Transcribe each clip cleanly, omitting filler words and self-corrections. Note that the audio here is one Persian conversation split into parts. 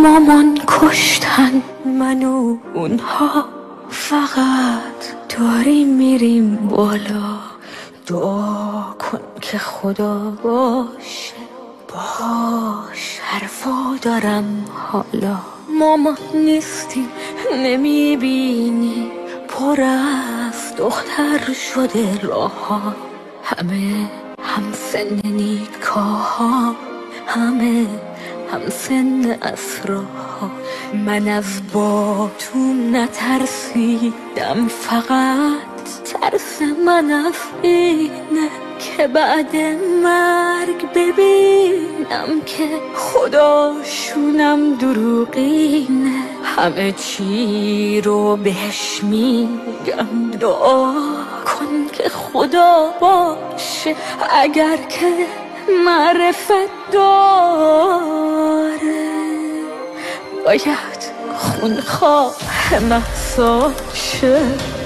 مامان کشتن منو اونها، فقط داریم میریم بالا. دعا کن که خدا باشه، باش حرفا دارم حالا. مامان نیستی نمیبینی، پر از دختر شده راها، همه هم سن نیکاها، همه هم سن اسراها. من از باتون نترسیدم، فقط ترس من از اینه که بعد مرگ ببینم که خداشونم دروغینه. همه چی رو بهش میگم، دعا کن که خدا باشه، اگر که معرفت داره باید خونخواه مهسا شه.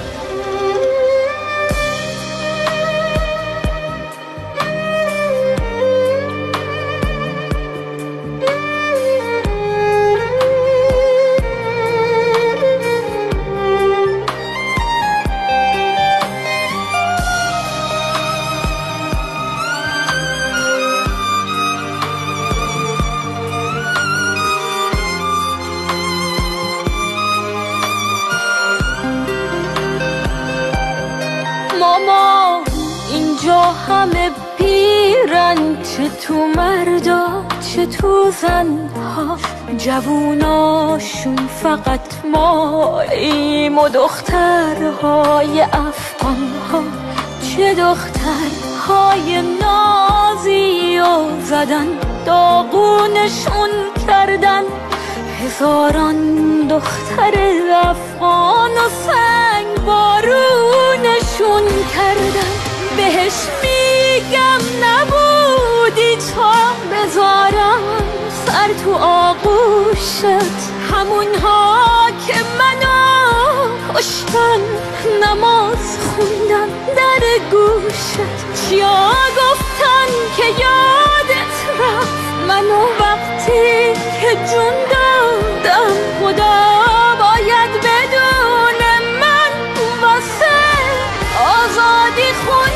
ماما اینجا همه پیرن، چه تو مردا چه تو زنها، جووناشون فقط ماییم و دخترهای افغانها. چه دخترهای نازی و زدن داغونشون کردن، هزاران دختر افغان و سنگ بارونشون کردن. بهش میگم نبودی تا بذارم سر تو آغوشت، همونها که منو کشتن نماز خوندن در گوشت. چیا گفتن که یادت رفت منو وقتی که جون دادم، خدا باید بدونه من واسه آزادی خون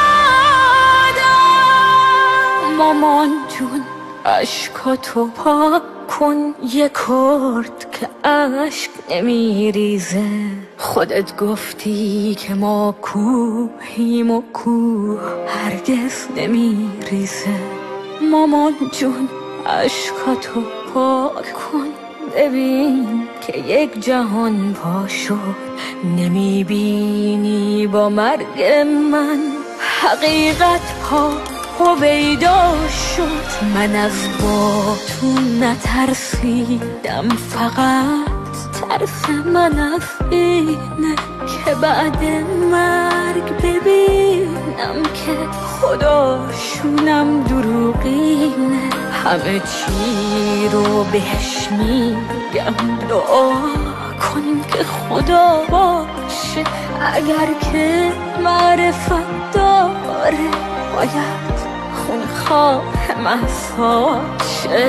دادم. مامان جون عشقاتو پاک کن، یه کرد که عشق نمیریزه. خودت گفتی که ما کوهیم و کوه هرگز نمیریزه. مامان جون عشقاتو پاک کن، ببین که یک جهان پا شد. نمیبینی با مرگ من حقیقت ها هویدا شد. من از باتون نترسیدم، فقط ترس من از اینه که بعد مرگ ببینم که خداشونم دروغینه. همه چی رو بهش میگم، دعا کن که خدا باشه، اگر که معرفت داره باید خونخواه مهسا شه.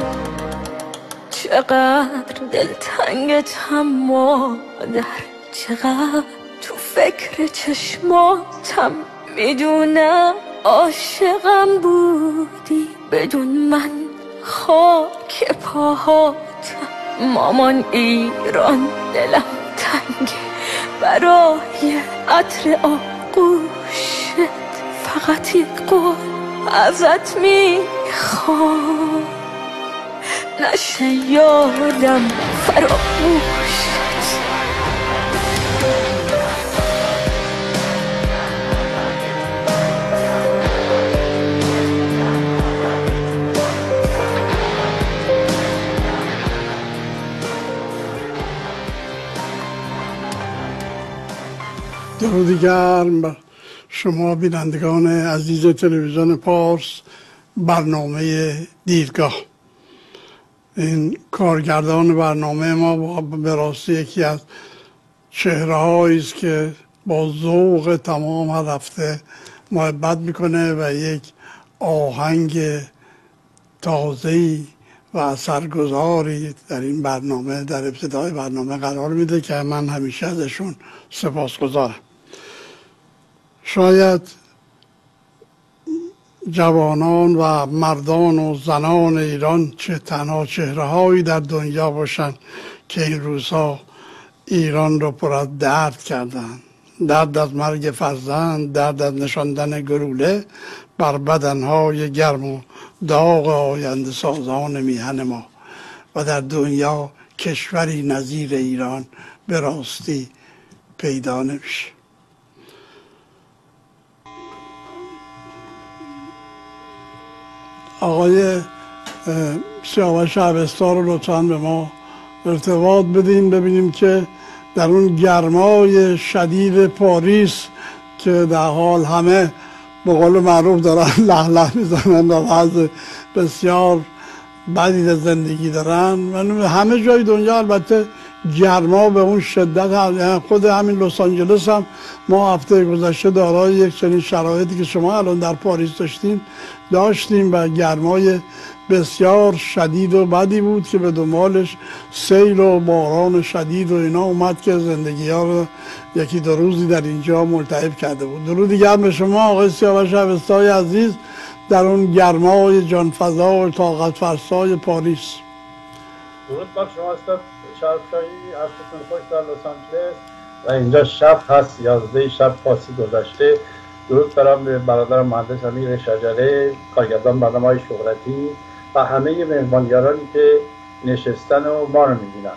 چقدر دلتنگتم مادر، چقدر تو فکر چشماتم، میدونم عاشقم بودی بدون من خاک پاهاتم. مامان ایران دلم تنگه برای عطر آغوشت، فقط یک قول ازت میخوام نشه یادم فراموشت. درودی گرم بر شما بینندگان عزیز تلویزیون پارس، برنامه دیدگاه. این کارگردان برنامه ما به راستی یکی از چهره‌هایی است که با ذوق تمام هر هفته محبت میکنه و یک آهنگ تازه‌ای و اثرگذاری در این برنامه، در ابتدای برنامه قرار میده که من همیشه ازشون سپاسگزارم. شاید جوانان و مردان و زنان ایران چه تنها چهره هایی در دنیا باشند که این روزها ایران رو پر از درد کردن. درد از مرگ فرزند، درد از نشاندن گلوله بر بدنهای گرم و داغ آینده سازان میهن ما، و در دنیا کشوری نظیر ایران به راستی پیدا نمیشه. آقای سیاوش اوستا رو لطفاً به ما ارتباط بدین ببینیم که در اون گرمای شدید پاریس که در حال همه به قول معروف دارن له له میزنن و وضع بسیار بدی در زندگی دارن و همه جای دنیا البته گرما به اون شدت هم. خود همین لس آنجلس هم ما هفته گذشته دارای یک چنین شرایطی که شما الان در پاریس داشتیم و گرمای بسیار شدید و بدی بود که به دنبالش سیل و باران شدید و اینا اومد که زندگی ها رو یکی دو روزی در اینجا ملتهب کرده بود. درود گرم به شما آقای سیاوش اوستای عزیز در اون گرمای جانفضا و طاقت فرسای پاریس. درود بر شما استاد شرفشاهی، عصرتون خوش در لس آنجلس و اینجا شب هست 11 شب پاسی گذشته. درود دارم به برادرم مهندس امیر شجره، کارگردان برنامه‌های شهرتی و همه مهمانیارانی که نشستن و ما رو می‌بینن.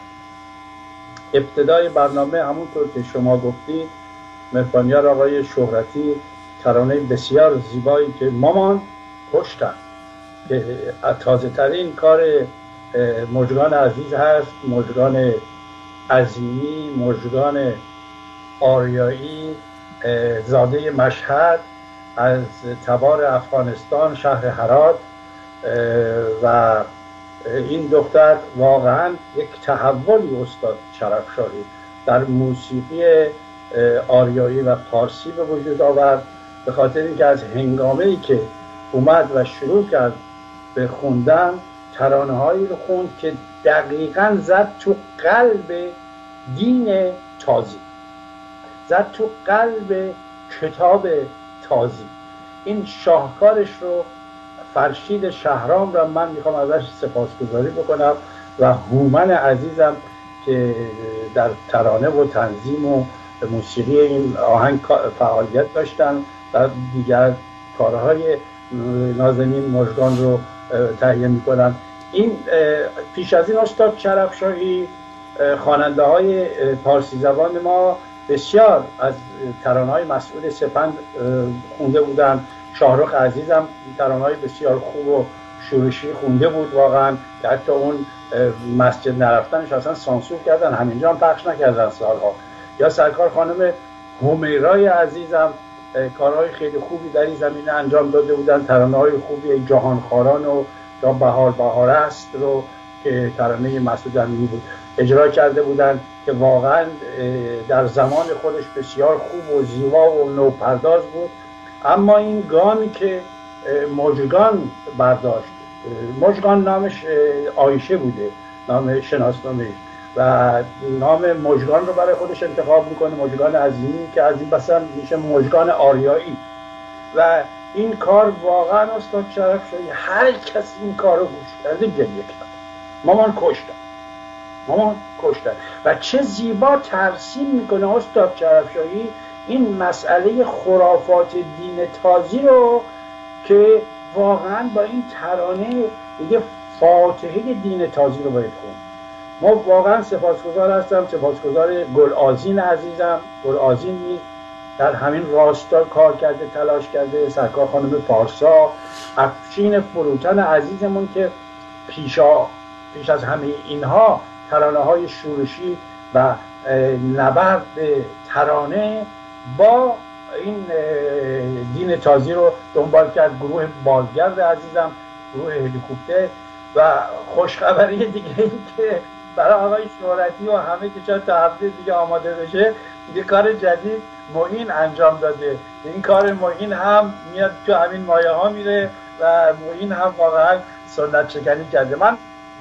ابتدای برنامه همونطور که شما گفتید مهمانیار آقای شهرتی ترانه بسیار زیبایی که مامان کشتن که تازه ترین کار مژگان عزیز هست، مژگان عظیمی، مژگان آریایی، زاده مشهد از تبار افغانستان شهر هرات، و این دختر واقعا یک تحولی استاد شرفشاهی در موسیقی آریایی و پارسی به وجود آورد، به خاطر اینکه از هنگامه‌ای که اومد و شروع کرد به خوندن ترانه هایی رو خوند که دقیقاً زد تو قلب دین تازی، زد تو قلب کتاب تازی. این شاهکارش رو فرشید شهرام را من میخوام ازش سپاسگزاری بکنم و هومن عزیزم که در ترانه و تنظیم و موسیقی این آهنگ فعالیت داشتن و دیگر کارهای نازنین مژگان رو تهیه میکنن. این پیش از این استاد شرفشاهی خواننده های پارسی زبان ما بسیار از ترانه های مسعود سپند خونده بودن. شاهرخ عزیزم ترانه های بسیار خوب و شورشی خونده بود واقعا، که حتی اون مسجد نرفتنش اصلا سانسور کردن، همینجا هم پخش نکردن سالها. یا سرکار خانم همیرای عزیزم کارهای خیلی خوبی در این زمینه انجام داده بودن، ترانه های خوبی جهانخواران و یا بهار بهار است رو که ترانه مسعود امینی بود اجرا کرده بودن که واقعا در زمان خودش بسیار خوب و زیبا و نوپرداز بود. اما این گامی که مژگان برداشت، مژگان نامش عایشه بوده، نام شناسنامه‌اش، و نام مژگان رو برای خودش انتخاب میکنه، مژگان عظیمی، که از این بسن میشه مژگان آریایی. و این کار واقعا استاد شرفشاهی هر کسی این کار رو گوش کرده گریه کرد. مامان کشتن و چه زیبا ترسیم میکنه استاد شرفشاهی این مسئله خرافات دین تازی رو که واقعا با این ترانه دیگه فاتحه دین تازی رو باید خوند. ما واقعا سپاسگزار هستم، سپاسگزار گلآذین عزیزم. گلآذین در همین راستا کار کرده، تلاش کرده، سرکار خانم پارسا، افشین فروتن عزیزمون که پیش از همه اینها ترانه های شورشی و نبرد ترانه با این دین تازی رو دنبال کرد. گروه بالگرد عزیزم، گروه هلیکوپتر. و خوشخبری دیگه این که برای آقای شهرتی و همه که چند تا هفته دیگه آماده بشه، یه کار جدید معین انجام داده. این کار معین هم میاد تو همین مایه ها میره و معین هم واقعا سنت شکنی کرده. من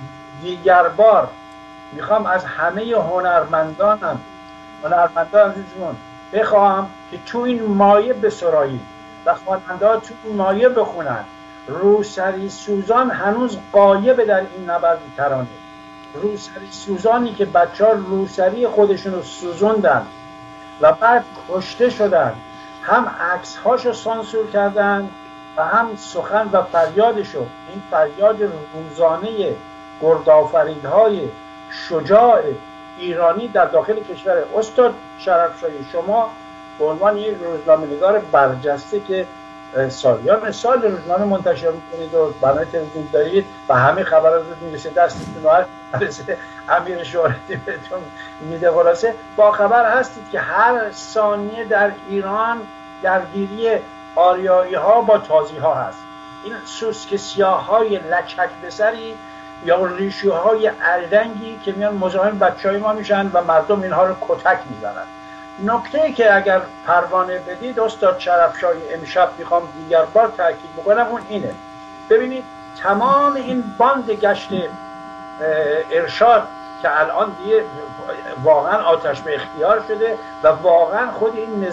دیگر بار میخوام از همه هنرمندان عزیزمون بخوام که تو این مایه بسرایید و خواننده ها تو این مایه بخونن. روسری سوزان هنوز غایب در این نبرد ترانه. روسری سوزانی که بچه ها روسری خودشون رو سوزوندن و بعد کشته شدن، هم عکس هاشو سانسور کردن و هم سخن و فریادشو، این فریاد روزانه گردآفریدهای شجاع ایرانی در داخل کشور. استاد شرفشاهی، شما به عنوان یک روزنامه‌نگار برجسته که سالیان سال روزنامه منتشر میکنید و برنامه تلویزیون دارید و همه خبرات رو میرسه دستتون، هر رسه امیر شهرتی بهتون میده. خلاصه با خبر هستید که هر ثانیه در ایران درگیری آریایی ها با تازی ها هست. این سوسک سیاه های لچک بسری یا ریشوهای اردنگی که میان مزاحم بچهای ما میشن و مردم اینها رو کتک میزنن. نکته که اگر پروانه بدید استاد شرفشاهی امشب میخوام دیگر بار تاکید بکنم اون اینه. ببینید تمام این باند گشت ارشاد که الان دیگه واقعا آتش به اختیار شده و واقعا خود این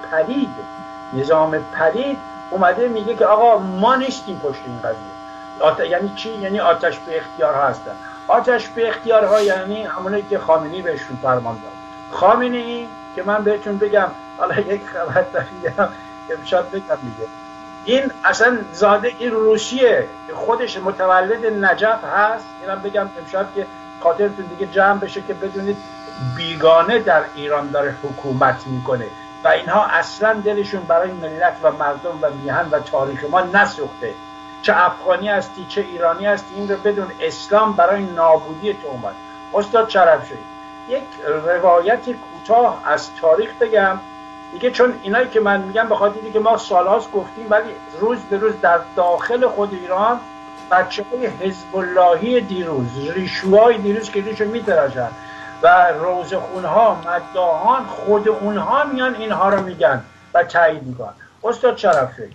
نظام پلید اومده میگه که آقا ما نیستیم پشت این قضیه. یعنی چی؟ یعنی آتش به اختیارها هستن. آتش به اختیارها یعنی همونی که خامنه‌ای بهشون فرمان داد. خامنه‌ای که من بهتون بگم، حالا یک خبر دارم امشب بگم میگه این اصلا زاده این روسیه، خودش متولد نجف هست. اینم بگم امشب که خاطرتون دیگه جمع بشه که بدونید بیگانه در ایران داره حکومت میکنه و اینها اصلا دلشون برای ملت و مردم و میهن و تاریخ ما نسوخته. چه افغانی هستی چه ایرانی هستی، این رو بدون اسلام برای نابودی تو اومد. استاد شرفشاهی یک روایت کوتاه از تاریخ بگم دیگه، چون اینایی که من میگم به خاطری که ما سالهاست گفتیم ولی روز به روز در داخل خود ایران بچه‌های حزب اللهی دیروز، ریشوهای دیروز که ریشو میتراشن و روزخونها، مداحان، خود اونها میان اینها رو میگن و تایید میکنن. استاد شرفشاهی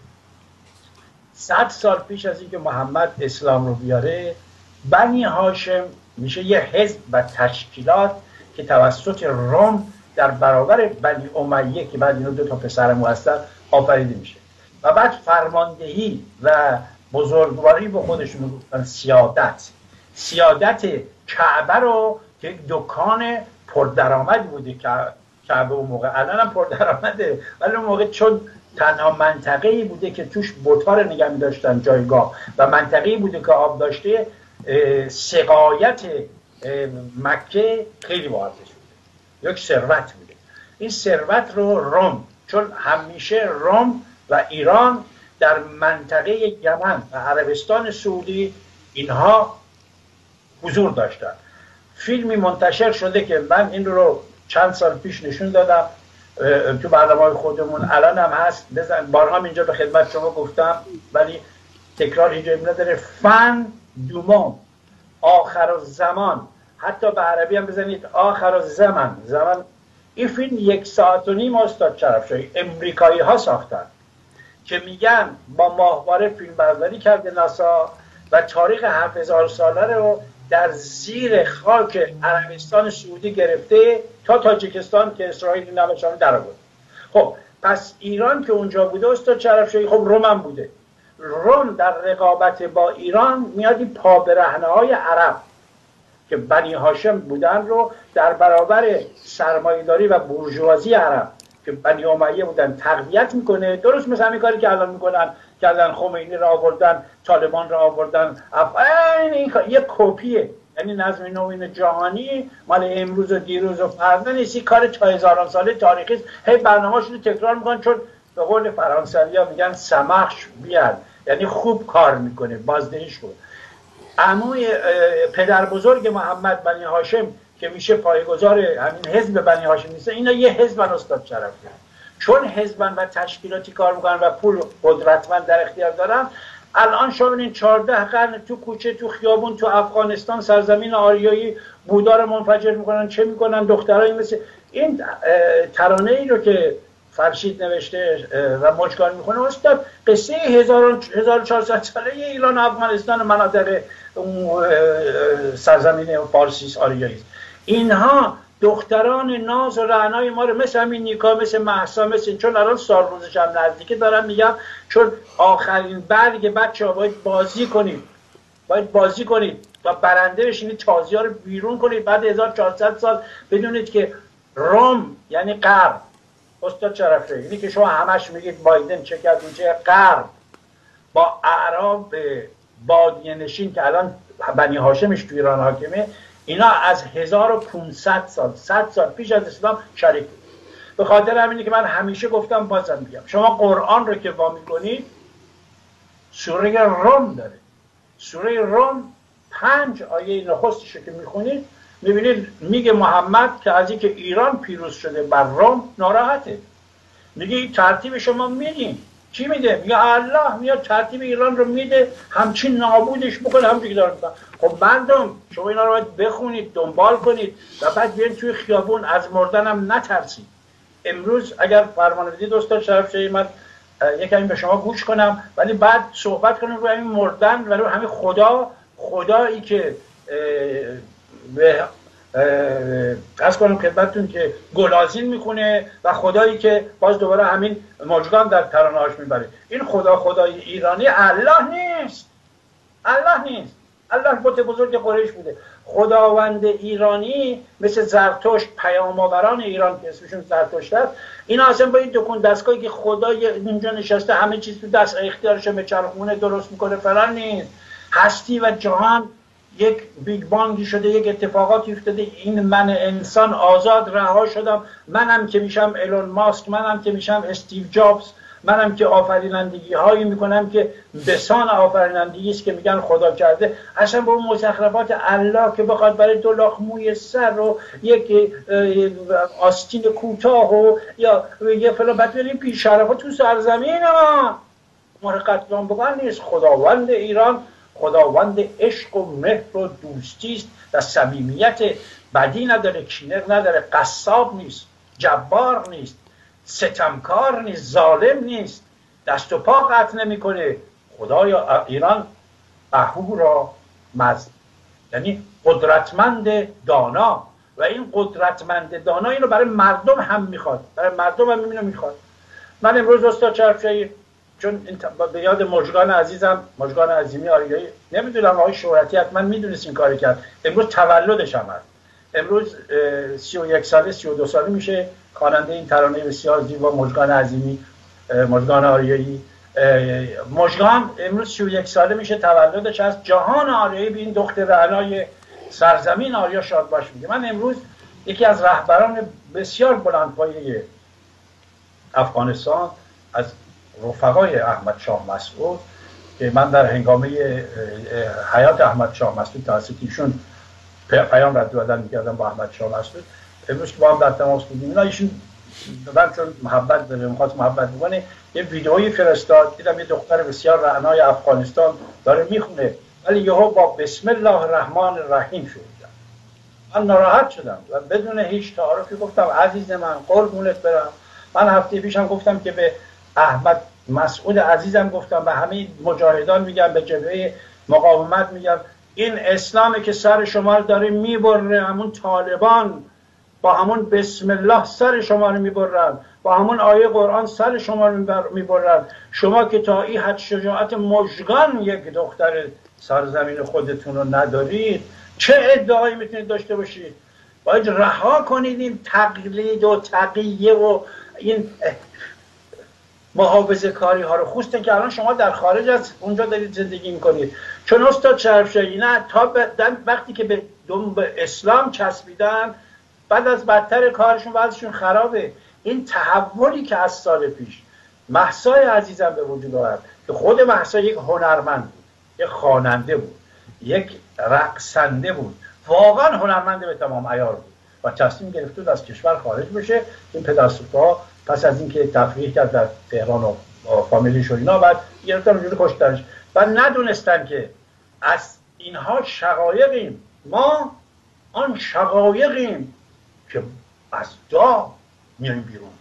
100 سال پیش از اینکه محمد اسلام رو بیاره، بنی هاشم میشه یه حزب و تشکیلات که توسط روم در برابر بنی امیه که بعد اینا 2 تا پسرمو هستن آفریده میشه و بعد فرماندهی و بزرگواری به خودشون گفتن سیادت کعبه رو که یک دکان پردرآمد بوده کعبه اون موقع، الان هم پردرآمده ولی اون موقع چون تنها منطقه‌ای بوده که توش بت‌ها رو نگه می‌داشتن جایگاه و منطقه‌ای بوده که آب داشته، سقایت مکه خیلی وارد شده، یک ثروت بوده. این ثروت رو روم، چون همیشه روم و ایران در منطقه یمن و عربستان سعودی اینها حضور داشتن. فیلمی منتشر شده که من این رو چند سال پیش نشون دادم تو برنامه خودمون، الان هم هست، بارها اینجا به خدمت شما گفتم ولی تکرار هیچ جایی نداره. فن دومان، آخر الزمان، حتی به عربی هم بزنید آخر الزمان. این فیلم 1.5 ساعت استاد شرفشاهی امریکایی ها ساختن که میگن با ماهواره فیلم برداری کرده ناسا و تاریخ 7000 ساله رو در زیر خاک عربستان سعودی گرفته تا تاجیکستان که اسرائیل نمشان در آورد. خب پس ایران که اونجا بوده استاد شرفشاهی، خب روم هم بوده. روم در رقابت با ایران میاد این پابرهنه‌های عرب که بنی هاشم بودن رو در برابر سرمایه‌داری و بورژوازی عرب که بنی امیه بودن تقویت میکنه. درست مثل همین کاری که الان میکنن، کردن خمینی را آوردن، طالبان را آوردن، این یک کپیه. یعنی نظم نوین جهانی مال امروز و دیروز و فردا نیست، این کار تا هزاران ساله تاریخی است. هی برنامه‌شون رو تکرار میکنن چون به قول فرانسوی‌ها میگن سمخش بیاد، یعنی خوب کار میکنه، بازدهیش کن. عموی پدر بزرگ محمد بنی هاشم که میشه پایه‌گذار همین حزب بنی هاشم نیست، اینا یه حزبن استاد شرفشاهی، چون حزبن و تشکیلاتی کار میکنن و پول قدرتمند در اختیار دارن. الان شما ببینید 14 قرن تو کوچه، تو خیابون، تو افغانستان، سرزمین آریایی بودا رو منفجر میکنن، چه میکنن؟ دخترایی مثل این ترانه ای رو که فرشید نوشته و مژگان میخونه استاد قصه 1400 ساله ایران و افغانستان مناطق سرزمین فارسی آریایی است. اینها دختران ناز و رعنای ما رو مثل همین نیکا، مثل مهسا، مثل چون الان سال روزش هم نزدیکه دارم میگم، چون آخرین برگ بچه‌ها باید بازی کنید و برنده بشینید، تازی ها رو بیرون کنید. بعد 1400 سال بدونید که روم یعنی غرب. استاد شرفی اینی که شما همش میگید بایدن چه کرد اونچه، غرب با اعراب بادیه نشین که الان بنی هاشمش تو ایران حاکمه، اینا از 1500 سال 100 سال پیش از اسلام شریک بود. به خاطر همینه که من همیشه گفتم، بازم میگم، شما قرآن رو که وا میکنید سوره روم داره. سوره روم 5 آیه نخستش که میخونید میبینید میگه محمد که از اینکه ایران پیروز شده بر روم ناراحته. میگه این ترتیب شما میدین، چی میده؟ میگه الله میاد ترتیب ایران رو میده، همچین نابودش بکنه، همچین که داره میکنه. خب مردم شما اینا رو باید بخونید، دنبال کنید و بعد بیاین توی خیابون از مردن هم نترسید. امروز اگر فرمان بدید استاد شرفشاهی، من یکمی به شما گوش کنم ولی بعد صحبت کنیم روی همین مردن و روی همین خدایی که از کنم خدمتتون که گلازین میکنه و خدایی که باز دوباره همین مژگان در ترانه‌هاش میبره. این خدای ایرانی الله نیست. الله بت بزرگ قریش بوده. خداوند ایرانی مثل زرتشت، پیام‌آوران ایران که اسمشون زرتشت است، اینا اصلا با این دکون دستگاهی که خدای اینجا نشسته همه چیز تو دست اختیارش به چرخونه درست میکنه فلان نیست. هستی و جهان یک بیگ بانگی شده، یک اتفاقاتی افتاده، این من انسان آزاد رها شدم، منم که میشم ایلون ماسک، منم که میشم استیو جابز، منم که آفرینندگی هایی میکنم که بسان آفرینندگی است که میگن خدا کرده. اصلا با اون مزخرفات الله که بخواد برای 2 لاخ موی سر و یک آستین کوتاه و یا یه فلان بدبینی بی‌شرفا تو سرزمین ما رو قتل عام بکنن نیست. خداوند ایران خداوند عشق و مهر و دوستی است و صمیمیت، بدی نداره، کینه نداره، قصاب نیست، جبار نیست، ستمکار نیست، ظالم نیست، دست و پا قطع نمیکنه. خدای ایران اهورا مزد، یعنی قدرتمند دانا، و این قدرتمند دانا اینو برای مردم هم میخواد، برای مردم هم اینو میخواد. من امروز استاد شرفشاهی چون به یاد مژگان عزیزم، مژگان عظیمی آریایی، نمیدونم آقای شهرتی حتما میدونست این کاری کرد، امروز تولدش هم هست. امروز 31 ساله 32 ساله میشه، خواننده این ترانه بسیار زیبا مژگان عظیمی، مژگان آریایی. مژگان امروز 31 ساله میشه، تولدش هست. جهان آریایی به این دختر رعنای سرزمین آریا شاد باش میگه. من امروز یکی از رهبران بسیار بلندپایه افغانستان، از رفقای احمد شاه مسعود که من در هنگامه حیات احمد شاه مسعود توسط ایشون پیام رد و بدل می‌کردم با احمد شاه مسعود، امروز که با هم در تماس بودیم، اینا ایشون من چون محبت داره می‌خواد محبت بکنه، یه ویدئویی فرستاد، دیدم یه دختر بسیار رعنای افغانستان داره میخونه ولی یهو با بسم الله الرحمن الرحیم شروع کرد. من ناراحت شدم و بدون هیچ تعارفی گفتم عزیز من قربونت برم. من هفته پیشم گفتم که به احمد مسعود عزیزم گفتم، به همه مجاهدان میگم، به جبهه مقاومت میگم، این اسلامی که سر شما رو داره میبره، همون طالبان با همون بسم الله سر شما رو میبرن، با همون آیه قرآن سر شما رو میبرن. شما که تا این حد شجاعت مژگان یک دختر سرزمین خودتون رو ندارید، چه ادعایی میتونید داشته باشید؟ باید رها کنید این تقلید و تقیه و این محافظه کاری ها رو، خصوصا که الان شما در خارج از اونجا دارید زندگی میکنید. چون استاد شرفشاهی نه تا وقتی که به اسلام چسبیدن، بعد از بدتر کارشون وضعشون خرابه. این تحولی که از سال پیش مهسای عزیزم به وجود آورد که خود مهسا یک هنرمند بود، یک خواننده بود، یک رقصنده بود، واقعا هنرمند به تمام عیار بود و تصمیم گرفت بود از کشور خارج بشه. این پدرسوخته پس از اینکه تفریح کرد در تهران و فامیلیش و اینا، بعد گرفتن اونجوری کشتنش و ندونستن که از اینها شقایقیم، ما آن شقایقیم که از داغ میایم بیرون،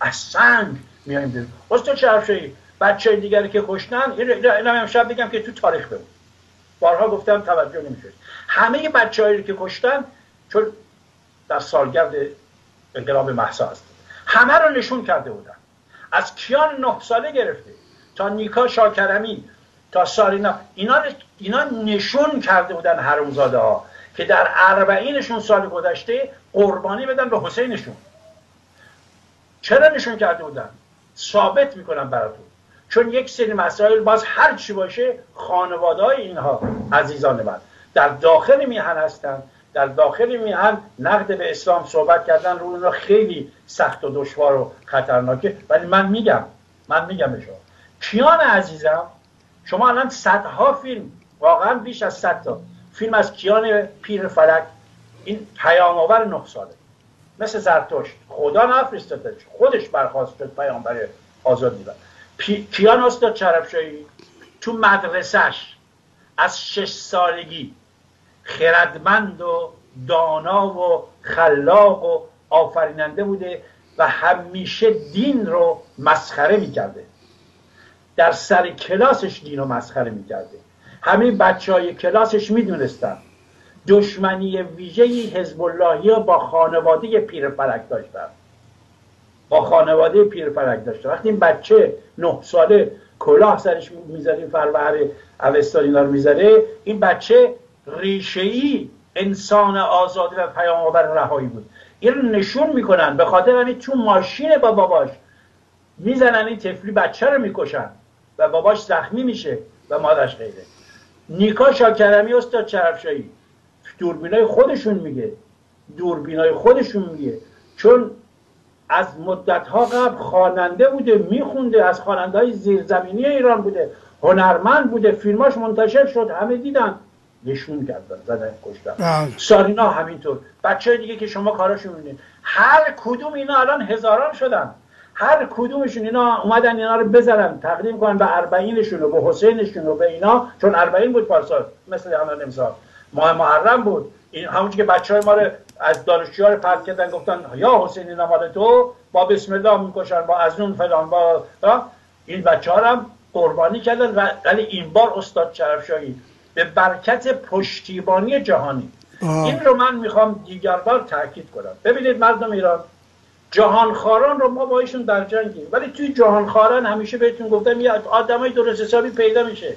از سنگ میایم بیرون. استاد شرفشاهی بچه دیگری که کشتن، اینم امشب بگم که تو تاریخ بمون، بارها گفتم توجه نمیشه، همه بچه‌هایی که کشتن چون در سالگرد انقلاب مهسا هست، همه رو نشون کرده بودن، از کیان 9 ساله گرفته تا نیکا شاکرمی تا سارینا، اینا نشون کرده بودن حرومزاده ها که در 40 سال گذشته قربانی بدن به حسینشون. چرا نشون کرده بودن؟ ثابت میکنم براتون، چون یک سری مسائل باز هر چی باشه خانواده های اینها عزیزان من در داخل میهن هستن، در داخل میهن نقد به اسلام صحبت کردن رو اونها خیلی سخت و دشوار و خطرناکه، ولی من میگم به شما کیان عزیزم، شما الان صدها فیلم، واقعا بیش از 100 تا فیلم از کیان پیر فلک، این پیام آور 9 ساله، مثل زرتشت، خدا نفرستادش، خودش برخواست شد پیامبر آزادی. کیان استاد شرفشاهی تو مدرسش از 6 سالگی خردمند و دانا و خلاق و آفریننده بوده و همیشه دین رو مسخره میکرده، در سر کلاسش دین رو مسخره میکرده. همه بچهای کلاسش میدونستن دشمنی ویژه‌ای حزب اللهی با خانواده پیر فلک داشتن، وقتی این بچه 9 ساله کلاه سرش میذاره، فروهر اوستا اینا رو میذاره، این بچه ریشه‌ای انسان آزادی و پیام آور رهایی بود. این رو نشون میکنن، به خاطر همین تو ماشین با باباش میزنن این طفلی بچه رو میکشن و باباش زخمی میشه و مادرش غیره. نیکا شاکرمی استاد شرفشاهی دوربینای خودشون میگه، چون از مدت‌ها قبل خواننده بوده، میخونده، از خواننده‌های زیرزمینی ایران بوده، هنرمند بوده، فیلماش منتشر شد، همه دیدن، نشون کردن، زدن، کشتن. سارینا همینطور، بچه‌های دیگه که شما کاراشون می‌بینید، هر کدوم اینا الان هزاران شدن، هر کدومشون اینا اومدن اینا رو بزنن، تقدیم کنن به اربعینشون و به حسینشون و به اینا، چون اربعین بود پارسال، مثل همون امسال ماه محرم بود، این همونجوری که بچهای ما رو از دانشجوها رو پرت کردن، گفتن یا حسین اینا مال تو، با بسم الله میکشن، با از اون فلان، با این بچه‌ها رو هم قربانی کردن. ولی این بار استاد شرفشاهی به برکت پشتیبانی جهانی، این رو من میخوام دیگر بار تاکید کنم. ببینید مردم ایران، جهانخواران رو ما با ایشون در جنگیم، ولی توی جهانخواران همیشه بهتون گفتم یه آدمای درست حسابی پیدا میشه،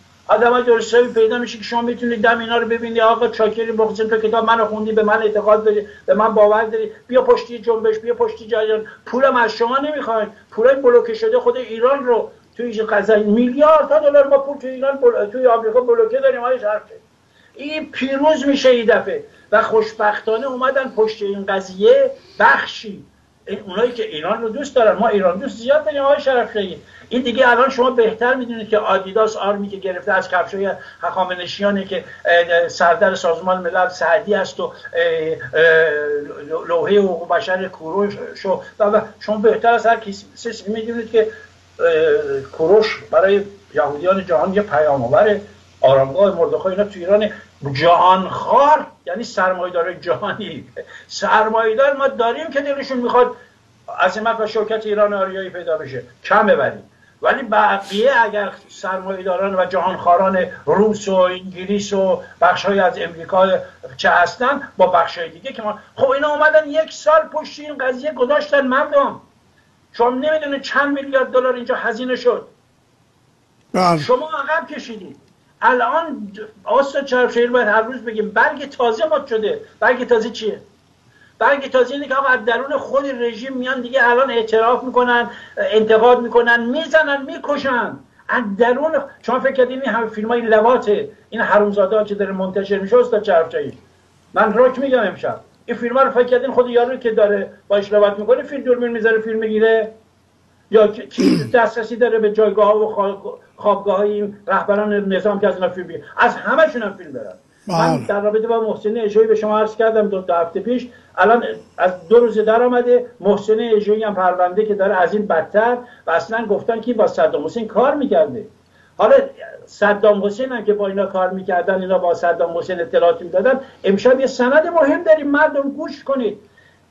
که شما میتونید دم اینا رو ببینید. آقا چاکری مخلصم، تو کتاب منو خوندی، به من اعتقاد داری، به من باور داری، بیا پشتی جنبش، بیا پشتی جریان، پولم از شما نمیخواین، پولای بلوکه شده خود ایران رو توی قضیه میلیاردها دلار ما پول توی ایران توی آمریکا بلوکه داریم. های شرفه این پیروز میشه این دفعه و خوشبختانه اومدن پشت این قضیه بخشی اونایی که ایران رو دوست دارن. ما ایران دوست زیاد داریم آقای شرفشاهی. این دیگه الان شما بهتر میدونید که آدیداس آرمی که گرفته از کفشای هخامنشیانه که سردر سازمان ملل سعدی است و لوحه حقوق بشر کوروش و شما بهتر از هر کسی میدونید که کوروش برای یهودیان جهان یه پیام آور، آرامگاه مردخای اینا تو ایران. جهانخوار یعنی سرمایه‌دار جهانی، سرمایه‌دار ما داریم که دلشون میخواد عظمت و شوکت ایران آریایی پیدا بشه، کم ببریم. ولی بقیه اگر سرمایه‌داران و جهانخواران روس و انگلیس و بخش‌های از امریکا چه هستن با بخش‌های دیگه که ما، خب اینا اومدن 1 سال پشت این قضیه گذاشتن. مردم شما نمیدونید چند میلیارد دلار اینجا هزینه شد، شما عقب کشیدید. الان استاد شرفشاهی باید هر روز بگیم برگ تازه مد شده. برگ تازه چیه؟ برگ تازه اینه که آقا از درون خود رژیم میان دیگه الان اعتراف میکنن، انتقاد میکنن، میزنن، میکشن از درون. شما فکر کردین این همه فیلمای لواطه، این حرومزاده ها که داره منتشر میشه استاد شرفشاهی؟ من راک میگم امشب این فیلم رو فکر کردین خود یارو که داره باش لواط میکنه فیلم دوربین میذاره فیلم میگیره؟ یا کی دسترسی داره به جایگاه ها و خوابگاه های این رهبران نظام که از اینا فیلم بگیرن؟ از همشون هم فیلم برن. من در رابطه با محسن اژه‌ای به شما عرض کردم 2 هفته پیش، الان از 2 روز در آمده محسن اژه‌ای هم پرونده که داره از این بدتر، و اصلا گفتن که با صدام حسین کار میکرده. حالا صدام حسین هم که با اینا کار میکردن، اینا با صدام حسین اطلاعات میدادن. امشب یه سند مهم داریم، مردم گوش کنید.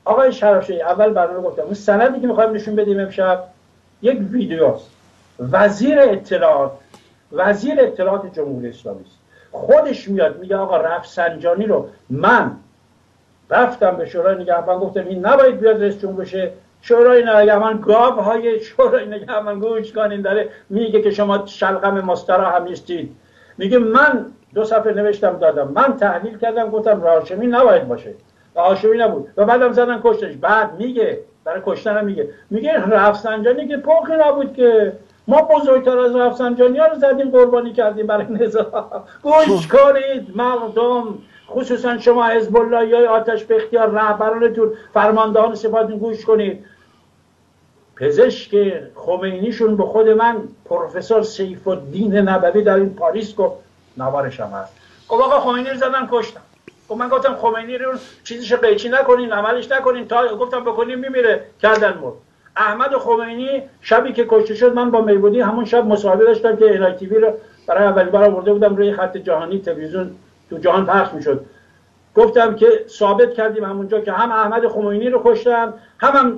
آقای شرافشاهی اول برنامه گفتم اون سندی که میخوایم نشون بدیم امشب یک ویدیوست. وزیر اطلاعات جمهوری اسلامی است، خودش میاد میگه آقا رفسنجانی رو من رفتم به شورای نگهبان گفتم این نباید بیاد رئیس جمهور بشه. شورای نگهبان گاوهای شورای نگهبان گوش کنین داره میگه که شما شلغم مسترا هم نیستید. میگه من 2 صفحه نوشتم دادم، من تحلیل کردم گفتم هاشمی نباید باشه و هاشمی نبود و بعدم زدن کشتش. بعد میگه برای کشتن هم میگه رفسنجانی که پخی نبود که ما بزرگتر از رفسنجانی ها رو زدیم قربانی کردیم برای نظام. گوش کنید مردم، خصوصا شما حزب اللهی های آتش به اختیار رهبرانتون فرماندهان سپاهتون گوش کنید. پزشک خمینیشون به خود من پروفسور سیف الدین نبوی در این پاریس گفت، نوارش هم هست، گفت آقا خمینی رو زدن کشتن. گفت من گفتم خمینی رو چیزش قیچی نکنین، عملش نکنین، تا گفتم بکنین میمیره، کردن مرد. احمد خمینی شبی که کشته شد من با میبودی همون شب مصاحبه داشتم که الای تی وی رو برای اولین بار آورده بودم روی خط جهانی، تلویزیون تو جهان پخش میشد. گفتم که ثابت کردیم همونجا که هم احمد خمینی رو کشتن هم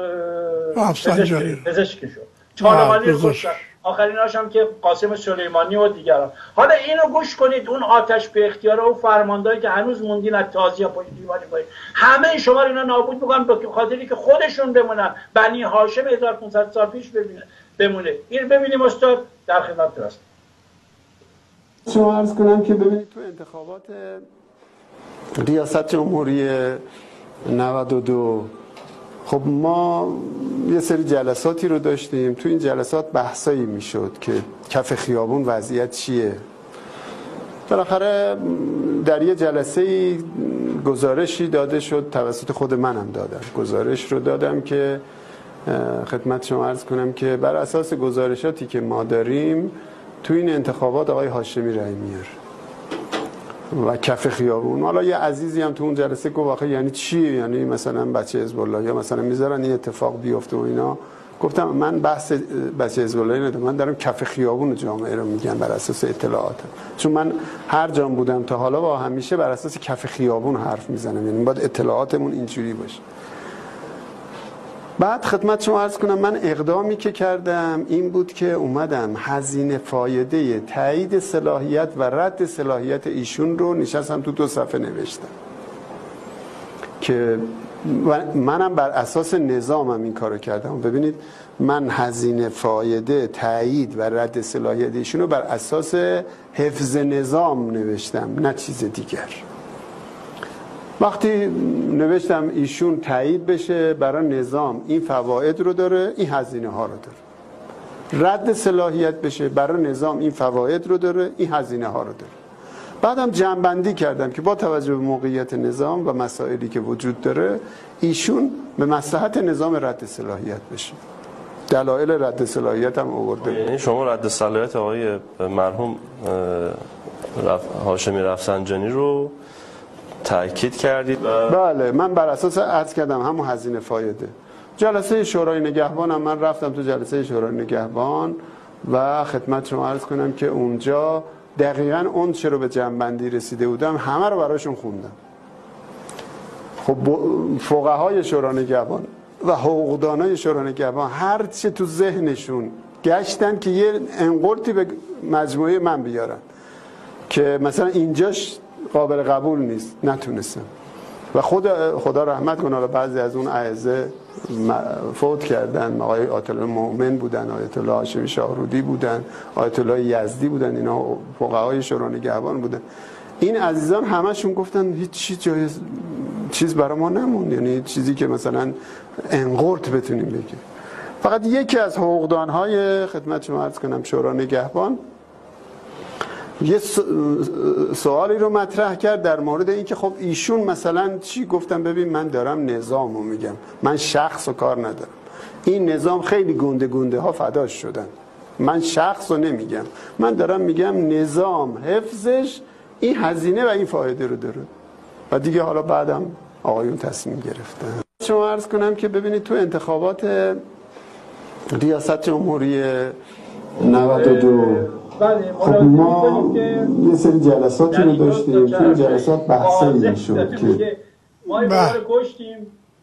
پزشکی شد. چالقانی رو کشتن. آخریناش هم که قاسم سلیمانی و دیگران. حالا اینو گوش کنید، اون آتش به اختیار و فرماندهایی که هنوز موندین از تازیه پشت دیواری باید همه شما اینا نابود میکنن به خاطری که خودشون بمونن. بنی هاشم 1500 سال پیش بمونه. این ببینیم استاد در خدمت هست. شما عرض کنم که ببینید تو انتخابات ریاست جمهوری 92 خب ما یه سری جلساتی رو داشتیم. تو این جلسات بحثایی میشد که کف خیابون وضعیت چیه. بالاخره در یه جلسه گزارشی داده شد، توسط خود منم دادم، گزارش رو دادم که خدمت شما عرض کنم که بر اساس گزارشاتی که ما داریم تو این انتخابات آقای هاشمی رای میاره و کف خیابون. حالا یه عزیزی هم تو اون جلسه گفت آخه یعنی چی؟ یعنی مثلا بچه حزب الله یا مثلا میذارن این اتفاق بیفته و اینا. گفتم من بحث بچه حزب الله ندارم، من دارم کف خیابون جامعه رو میگم بر اساس اطلاعاتم، چون من هر جام بودم تا حالا و همیشه بر اساس کف خیابون حرف میزنم، یعنی باید اطلاعاتمون اینجوری باشه. بعد خدمت شما عرض کنم من اقدامی که کردم این بود که اومدم هزینه فایده تایید صلاحیت و رد صلاحیت ایشون رو نشستم تو 2 صفحه نوشتم که منم بر اساس نظامم این کارو کردم. ببینید من هزینه فایده تایید و رد صلاحیت ایشون رو بر اساس حفظ نظام نوشتم، نه چیز دیگر. وقتی نوشتم ایشون تایید بشه برای نظام این فواید رو داره، این هزینه ها رو داره، رد صلاحیت بشه برای نظام این فواید رو داره، این هزینه ها رو داره. بعدم جمع‌بندی کردم که با توجه به موقعیت نظام و مسائلی که وجود داره ایشون به مصلحت نظام رد صلاحیت بشه. دلایل رد صلاحیت هم آورده. یعنی شما رد صلاحیت آقای مرحوم هاشمی رفسنجانی رو تأکید کردید؟ بله، من بر اساس عرض کردم همون هزینه فایده. جلسه شورای نگهبان هم من رفتم تو جلسه شورای نگهبان و خدمت شما عرض کنم که اونجا دقیقاً اون چه رو به جمع‌بندی رسیده بودم همه رو براشون خوندم. خب فقهای شورای نگهبان و حقوقدانای شورای نگهبان هر چه تو ذهنشون گشتن که یه انقلتی به مجموعه من بیارن که مثلا اینجاش قابل قبول نیست، نتونستم. و خدا رحمت کنه بعضی از اون اعضا فوت کردن. آقای آیت الله مؤمن بودن، آیت الله هاشمی شاهرودی بودن، آیت الله یزدی بودن، اینا فقهای شورای نگهبان بودن. این عزیزان همشون گفتن هیچ چیز برای ما نموند، یعنی چیزی که مثلا انقلت بتونیم بگیم. فقط یکی از حقوقدانهای خدمت شما عرض کنم شورای نگهبان یه سوالی رو مطرح کرد در مورد اینکه خب ایشون مثلا چی. گفتم ببین من دارم نظام رو میگم، من شخص رو کار ندارم. این نظام خیلی گنده گنده ها فداش شدن، من شخص رو نمیگم، من دارم میگم نظام حفظش این هزینه و این فایده رو داره. و دیگه حالا بعدم آقایون تصمیم گرفتن. شما عرض کنم که ببینید تو انتخابات ریاست جمهوری 92 خب ما یه سری جلساتی رو داشتیم. تو این جلسات بحثایی میشد که ما این رو کشتیم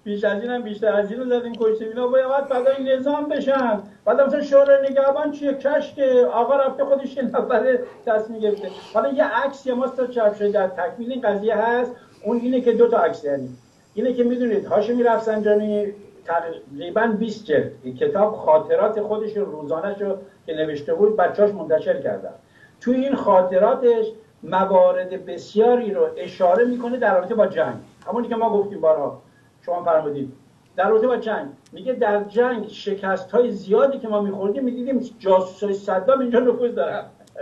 بیش از اینم بیشتر از اینو زدیم کشتیم اینا باید فدای نظام بشن. بعد مثلا شورای نگهبان چیه کشک آقا رفته خودش یه نفره تصمیم گرفته. حالا یه عکس ما تا چاپ شده در تکمیل این قضیه هست، اون اینه که دو تا عکس یعنی اینه که میدونید هاشمی رفسنجانی تقریبا 20 جلد کتاب خاطرات خودش روزانه‌ش رو که نوشته بود بچه‌اش منتشر کردن. توی این خاطراتش موارد بسیاری رو اشاره میکنه در رابطه با جنگ، همونی که ما گفتیم بارها شما فرمودید در رابطه با جنگ. میگه در جنگ شکست‌های زیادی که ما می‌خوردیم می‌دیدیم جاسوسای صدام اینجا نفوذ دارن.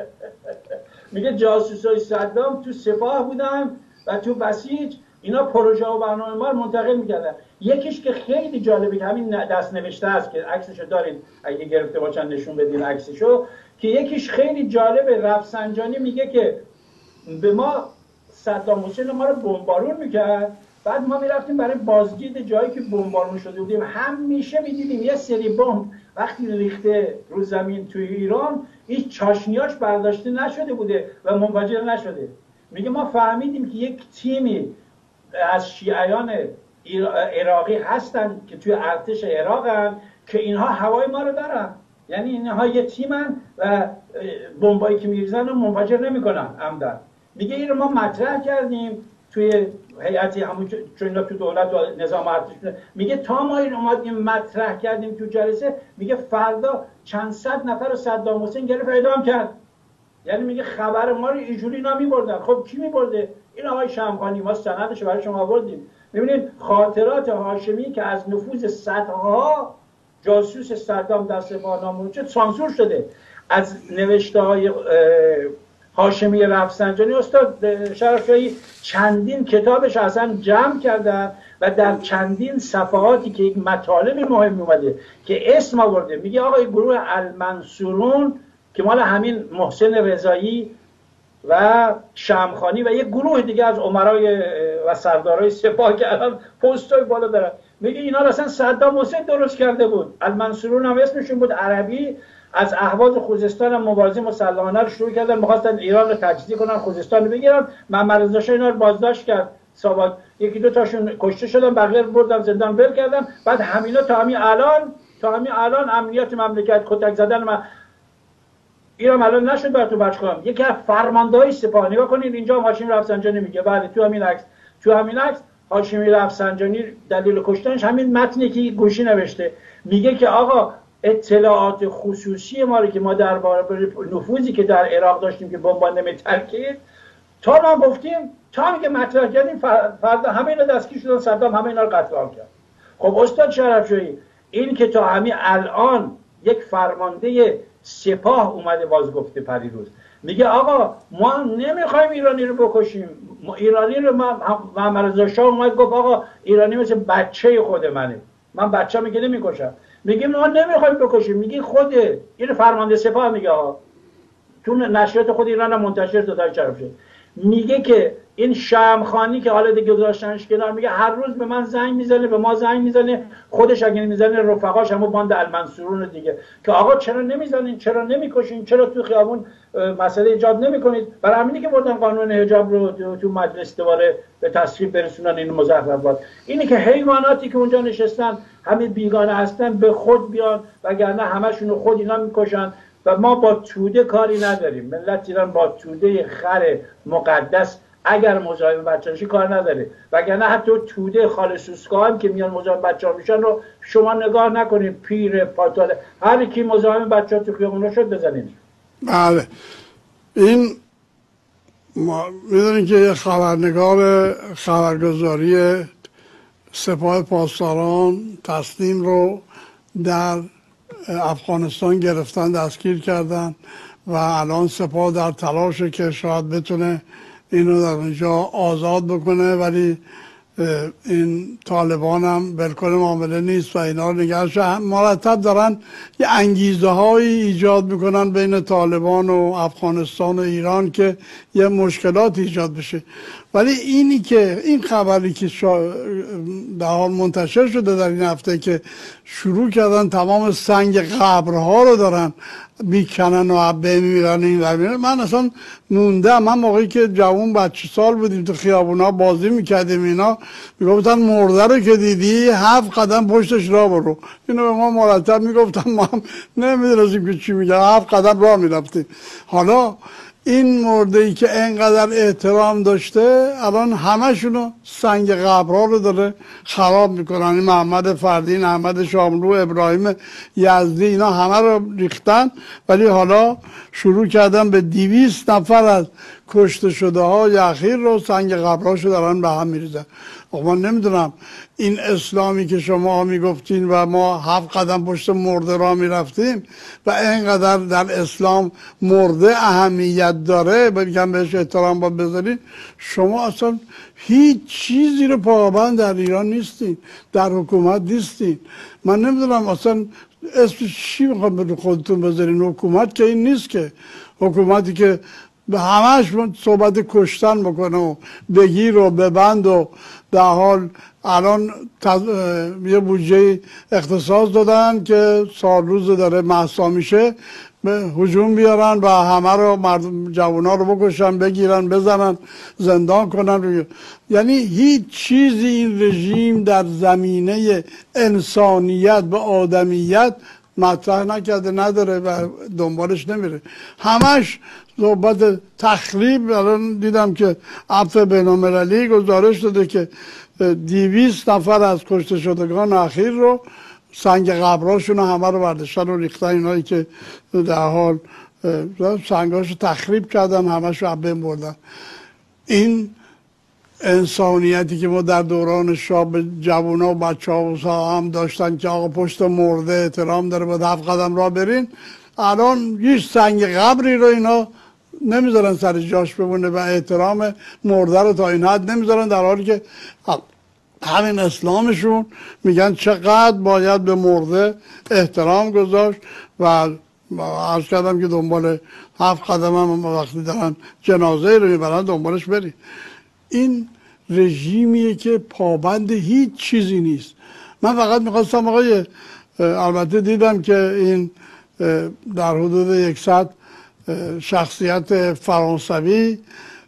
میگه جاسوسای صدام تو سپاه بودن و تو بسیج اینا پروژه و برنامه ما رو منتقل می‌کردن. یکیش که خیلی جالبه که همین دست نوشته است که عکسشو دارید اگه گرفته باشن نشون بدین عکسشو، که یکیش خیلی جالبه. رفسنجانی میگه که به ما صدام حسین ما رو بمبارون میکرد، بعد ما میرفتیم برای بازدید جایی که بمبارون شده بودیم، همیشه میدیدیم یه سری بمب وقتی ریخته رو زمین توی ایران هیچ چاشنیاش برداشته نشده بوده و منفجر نشده. میگه ما فهمیدیم که یک تیمی از شیعیان عراقی هستن که توی ارتش عراقن که اینها هوای ما رو دارن، یعنی اینها یه تیمن و بمبایی که میریزن رو منفجر نمیکنن عمدن. میگه این رو ما مطرح کردیم توی هیئتی همون چون اینا تو دولت و نظام ارتش. میگه تا ما این اومدیم مطرح کردیم تو جلسه، میگه فردا چند صد نفر رو صدام حسین گرفت اعدام کرد. یعنی میگه خبر ما رو اینجوری اینا میبردن. خب کی میبرده؟ این آقای شمخانی، ما سندش برای شما آوردیم. ببینید خاطرات هاشمی که از نفوذ صدها جاسوس صدام در سپاه نامنوشته سانسور شده. از نوشته های هاشمی رفسنجانی استاد شرفشاهی چندین کتابش اصلا جمع کردن و در چندین صفحاتی که یک مطالب مهم اومده که اسم آورده. میگه آقا گروه المنصورون که مال همین محسن رضایی و شمخانی و یک گروه دیگه از امرای و سردارای سپاه که الان پستای بالا دارن، میگه اینا رو اصلا صدام حسین درست کرده بود. المنصورون هم اسمشون بود عربی. از اهواز خوزستان هم مبارزه مسلحانه رو شروع کردن، می‌خواستن ایران رو تجزیه کنن، خوزستان رو بگیرن. محمد رضا شاه اینا رو بازداشت کرد. ساواک یکی دو تاشون کشته شدن، بقیه رو بردن زندان ول کردن. بعد همینا تا همین الان امنیت مملکت کتک زدن ایران الان نشد براتون بچ کنم. یکی از فرمانده‌های سپاه نگاه کنید اینجا هاشمی رفسنجانی میگه، بله تو همین عکس هاشمی رفسنجانی دلیل کشتنش همین متنی که گوشی نوشته. میگه که آقا اطلاعات خصوصی ما رو که ما درباره نفوذی که در عراق داشتیم که بمبان نمی‌ترکید تا ما گفتیم تا میگه مطرح کردیم فردا همه اینا دستگیر شدن، صدام همه اینا رو قتل عام کرد. خب استاد شرفشاهی این که تا همین الان یک فرمانده سپاه اومده باز گفته پریروز میگه آقا ما نمیخوایم ایرانی رو بکشیم، ایرانی رو محمد رضا شاه اومد گفت آقا ایرانی مثل بچه خود منه، من بچه میگه نمیکشم. میگه ما نمیخوایم بکشیم. میگه خود این فرمانده سپاه میگه ها تو نشریات خود ایران هم منتشر شده شرفشه، میگه که این شمخانی که حالا دیگه گذاشتنش کنار، میگه هر روز به من زنگ میزنه، به ما زنگ میزنه، خودش اگه میزنه رفقاش همون باند المنصورون دیگه که آقا چرا نمیزنین، چرا نمیکشین، چرا تو خیابون مسئله ایجاد نمیکنید. برای همینی که بردن قانون حجاب رو تو مجلس دوباره به تصویب برسونن این مزخرفات. اینی که حیواناتی که اونجا نشستن همه بیگانه هستن به خود بیان، وگرنه همشون رو خود اینا میکشن. و ما با توده کاری نداریم. ملت ایران با توده خر مقدس اگر مزاحم بچه‌هاشی کار نداره، وگرنه حتی توده خالصوسکا هم که میان مزاحم بچه‌ها میشن رو شما نگاه نکنید، پیر پاتاله هر کی مزاحم بچه‌ها تو خیابون شد بزنید. بله این ما میدونید که خبرنگار خبرگزاری سپاه پاسداران تسنیم رو در افغانستان گرفتن، دستگیر کردن و الان سپاه در تلاشه که شاید بتونه اینو در اونجا آزاد بکنه، ولی این طالبان هم بالکل معامله نیست و اینا رو نگهش مرتب دارن یه انگیزه هایی ایجاد میکنن بین طالبان و افغانستان و ایران که یه مشکلات ایجاد بشه. ولی اینی که این خبری که در حال منتشر شده در این هفته که شروع کردن تمام سنگ قبرها رو دارن میکنن و عبه میرن این ور میرن. من اصلا موندم. من موقعی که جوان بچه سال بودیم تو خیابونا بازی میکردیم اینا میگفتن مرده رو که دیدی 7 قدم پشتش راه برو. اینو به ما مرتب میگفتن، ما هم نمیدونستیم که چی میگن، 7 قدم راه میرفتیم. حالا این مرده ای که اینقدر احترام داشته الان همشونو سنگ قبرها رو داره خراب میکنن. این محمد فردین، احمد شاملو، ابراهیم یزدی، اینا همه رو ریختن، ولی حالا شروع کردن به 200 نفر از کشته شده های اخیر رو سنگ قبرهاشو دارن به هم میریزن. من نمیدونم این اسلامی که شما میگفتین و ما 7 قدم پشت مرده را میرفتیم و اینقدر در اسلام مرده اهمیت داره، بگم بهش احترام با بذارین، شما اصلا هیچ چیزی رو پابند در ایران نیستین، در حکومت نیستین. من نمیدونم اصلا اسم چی میخوام به خودتون بذارین. حکومت که این نیست، که حکومتی که به همش صحبت کشتن بکنه و بگیر و ببند و در حال الان یه بودجه اختصاص دادن که سال روز داره مهسا میشه به هجوم بیارن و همه رو مردم جوانا رو بکشن، بگیرن، بزنن، زندان کنن. یعنی هیچ چیزی این رژیم در زمینه انسانیت و آدمیت مطرح نکرده، نداره و دنبالش نمیره. همش صحبت تخریب. الان دیدم که عفو بین‌المللی گزارش داده که 200 نفر از کشته شدگان اخیر رو سنگ قبرهاشون همه رو برداشتن و ریختن. اینایی که در حال سنگاشو تخریب کردن همش رو بین بردن. این انسانیتی که ما در دوران شاه به جوونا و بچه ها هم داشتن که آقا پشت مرده احترام داره باید 7 قدم راه برین، الان هیچ سنگ قبری رو اینا نمیذارن سر جاش بمونه و احترام مرده رو تا این حد نمیذارن، در حالی که همین اسلامشون میگن چقدر باید به مرده احترام گذاشت. و عرض کردم که دنبال 7 قدم هم وقتی دارن جنازه رو میبرن دنبالش بری. این رژیمیه که پابند هیچ چیزی نیست. من فقط میخواستم آقای البته دیدم که این در حدود 100 شخصیت فرانسوی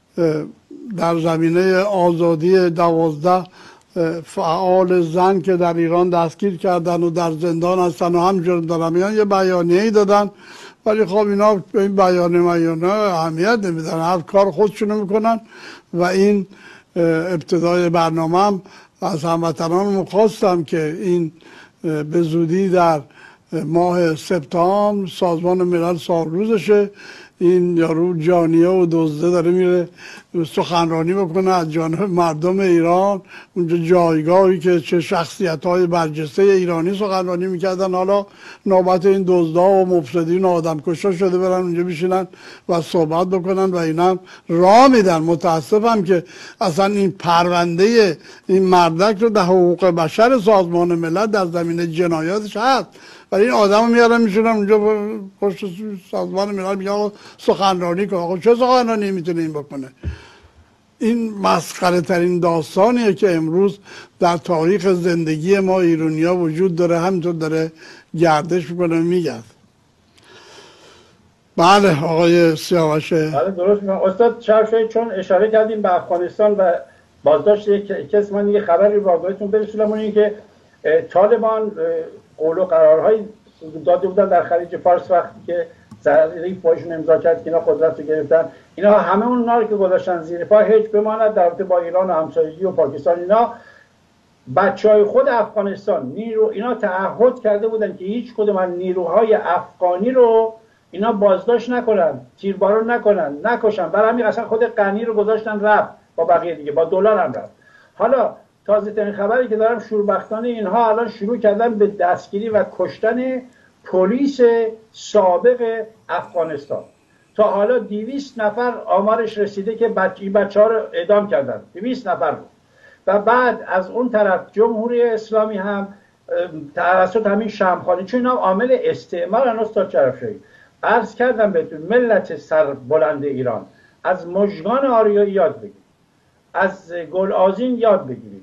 در زمینه آزادی 12 فعال زن که در ایران دستگیر کردن و در زندان هستن و همجور دارن میان یه بیانیه‌ای دادن، ولی خب اینا به این بیانیه اهمیت نمیدن، هر کار خودشونو میکنن. و این ابتدای برنامه هم از هموطنان خواستم که این به زودی در ماه سپتامبر سازمان ملل سالروزشه، این یارو جانیه و دزده داره میره سخنرانی بکنه از جانب مردم ایران، اونجا جایگاهی که چه شخصیت‌های برجسته ایرانی سخنرانی میکردن، حالا نوبت این دزدا و مفسدین و آدمکشا شده برن اونجا بشینن و صحبت بکنن و اینا راه میدن. متاسفم که اصلا این پرونده این مردک رو در حقوق بشر سازمان ملل در زمینه جنایاتش هست، ولی این آدم رو میارن میشونن اونجا پشت سازمان ملل میگن سخنرانی کن. آقا چه سخنرانی میتونه این بکنه؟ این مسخره ترین داستانیه که امروز در تاریخ زندگی ما ایرانیا وجود داره، همینطور داره گردش میکنه میگرد. بله آقای سیاوش. بله درست میگم استاد شرفی، چون اشاره کردیم به افغانستان و بازداشت کس، من یه خبری رو آگاهیتون برسونم، اون که طالبان قول و قرارهای داده بودن در خلیج فارس وقتی که ظریف باشون امضا کرد که اینا قدرت رو گرفتن، اینا همه اونا رو که گذاشتن زیر پا هیچ بماند در رابطه با ایران و همسایگی و پاکستان، اینا بچهای خود افغانستان اینا تعهد کرده بودن که هیچ کدوم از نیروهای افغانی رو اینا بازداشت نکنن، تیربارون نکنن، نکشن. برای همین اصلا خود غنی رو گذاشتن رفت با بقیه دیگه، با دلار هم رفت. حالا تازه ترین خبری که دارم شوربختانه اینها الان شروع کردن به دستگیری و کشتن پلیس سابق افغانستان. تا حالا 200 نفر آمارش رسیده که بچه ها رو اعدام کردن، 200 نفر بود. و بعد از اون طرف جمهوری اسلامی هم توسط همین شمخانی، چون اینا عامل استعمار هنوز تا چرفشایی. عرض کردم بهتون ملت سربلند ایران، از مژگان آریایی یاد بگیرید، از گلآذین یاد بگیرید.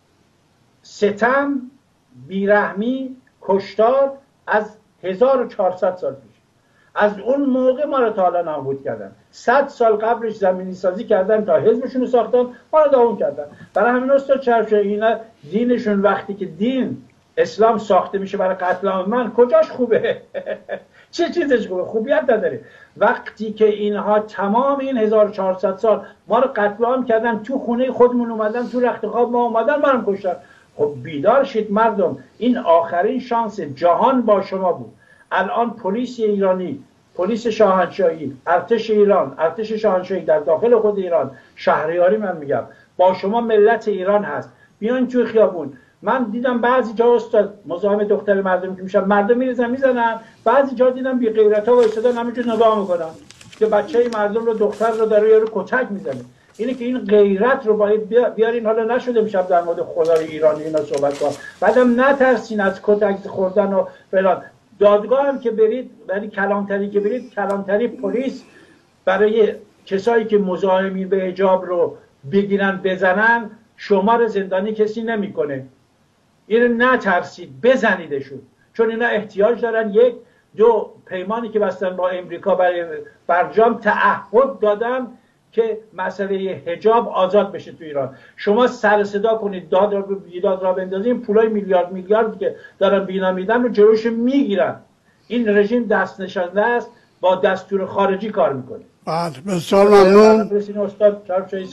ستم، بیرحمی، کشتار از 1400 سال پیش. از اون موقع ما رو تا حالا نابود کردن. 100 سال قبلش زمینی سازی کردن تا حزبشون رو ساختن، ما رو داغون کردن. برای همین استاد چرفشاهی اینا دینشون وقتی که دین اسلام ساخته میشه برای قتل عام من، کجاش خوبه؟ چه چیزش خوبه؟ خوبیت نداره. وقتی که اینها تمام این 1400 سال ما رو قتل عام کردن، تو خونه خودمون اومدن، تو رخت خواب ما اومدن، ما رو کشتن. خب بیدار شید مردم، این آخرین شانس جهان با شما بود. الان پلیس ایرانی، پلیس شاهنشاهی، ارتش ایران، ارتش شاهنشاهی در داخل خود ایران، شهریاری من میگم، با شما ملت ایران هست. بیاین توی خیابون. من دیدم بعضی جا استاد مزاحم دختر مردم که میشن، مردم میریزن میزنن، بعضی جا دیدم بی غیرتا وایسادن همینجور نگاه میکنن که بچه مردم رو، دختر رو داره یارو کتک میزنه. اینه که این غیرت رو باید بیارین. حالا نشده میشم در مورد خدای ایرانی اینا صحبت کنم، بعدم نترسین از کتک خوردن و فلان. دادگاه هم که برید، برای کلانتری که برید، کلانتری پلیس برای کسایی که مزاحمین به حجاب رو بگیرن بزنن، شما رو زندانی کسی نمیکنه. اینو نترسید، بزنیدشون، چون اینا احتیاج دارن. یک، دو، پیمانی که بستن با امریکا برای برجام تعهد دادن که مسئله حجاب آزاد بشه تو ایران. شما سر صدا کنید، داد را بندازین، پولای میلیارد که دارن بینا میدن رو جلوش میگیرن. این رژیم دست نشانده است، با دستور خارجی کار میکنه. بله، بسیار ممنون. استاد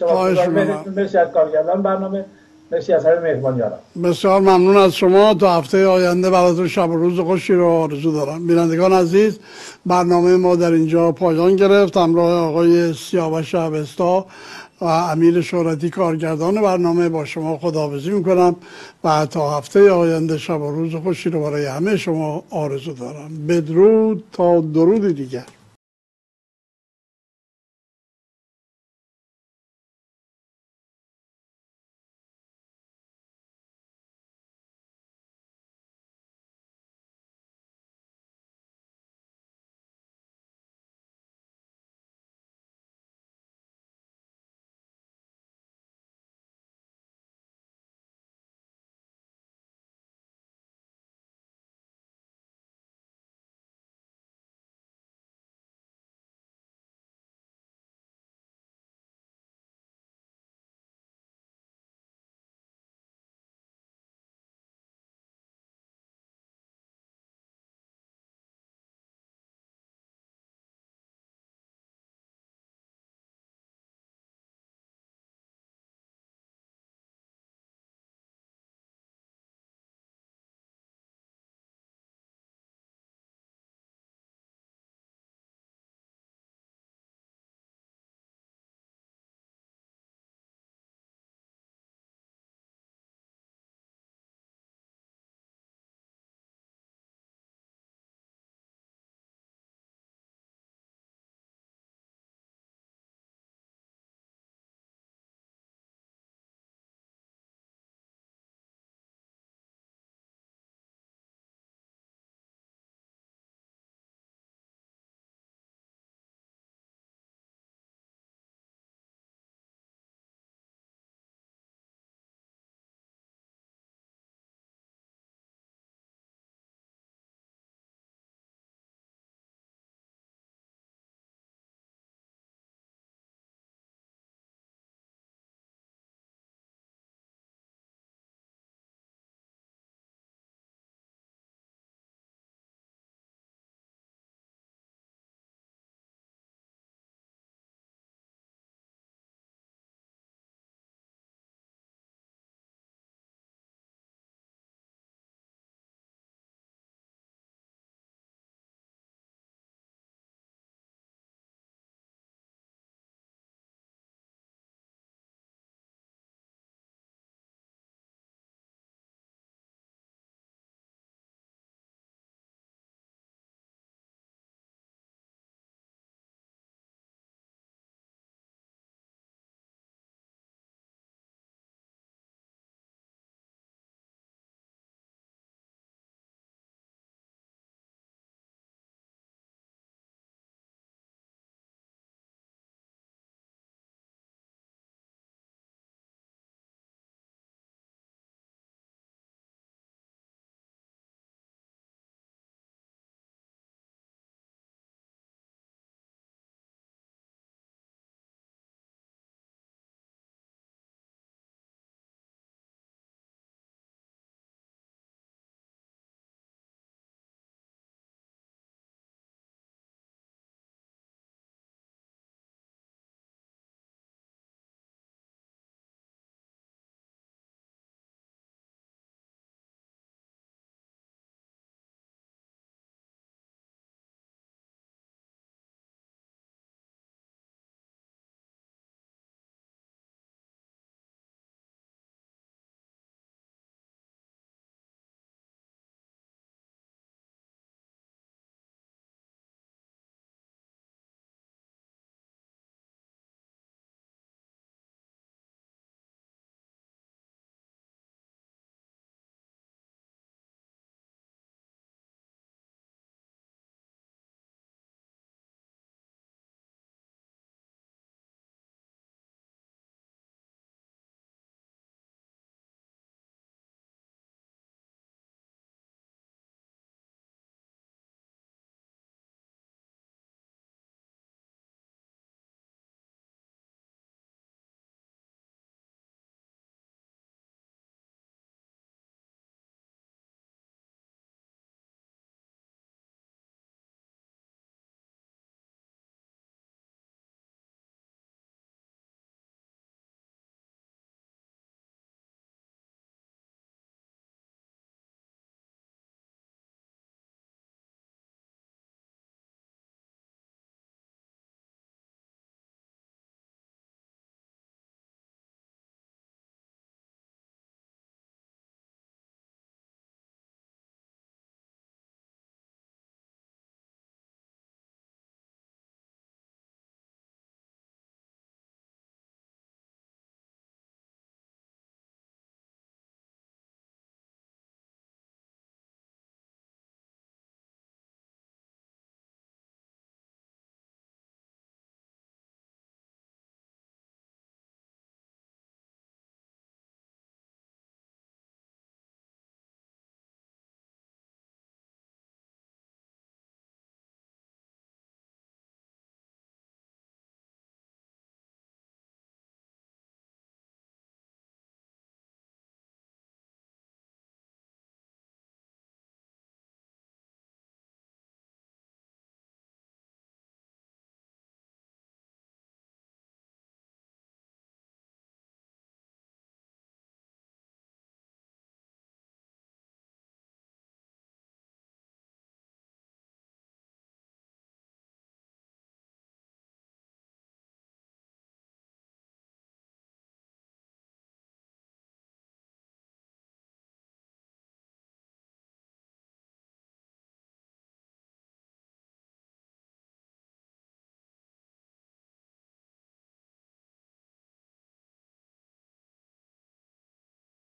مرسی از کارگردان برنامه، مرسی از همه مهربانی‌ها. بسیار ممنون از شما. تا هفته آینده براتون شب و روز خوشی رو آرزو دارم. بینندگان عزیز، برنامه ما در اینجا پایان گرفت. همراه آقای سیاوش اوستا و امیر شهرتی کارگردان برنامه با شما خداحافظی میکنم و تا هفته آینده شب و روز خوشی رو برای همه شما آرزو دارم. بدرود تا درود دیگر.